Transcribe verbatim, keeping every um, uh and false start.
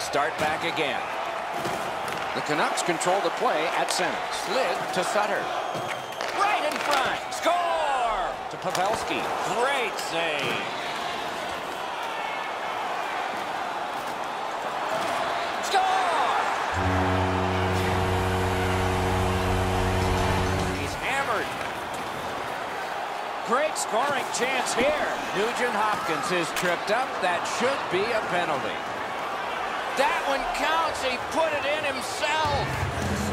start back again. The Canucks control the play at center. Slid to Sutter. Right in front. Score! To Pavelski. Great save. Score! He's hammered. Great scoring chance here. Nugent Hopkins is tripped up. That should be a penalty. That one counts. He put it in himself.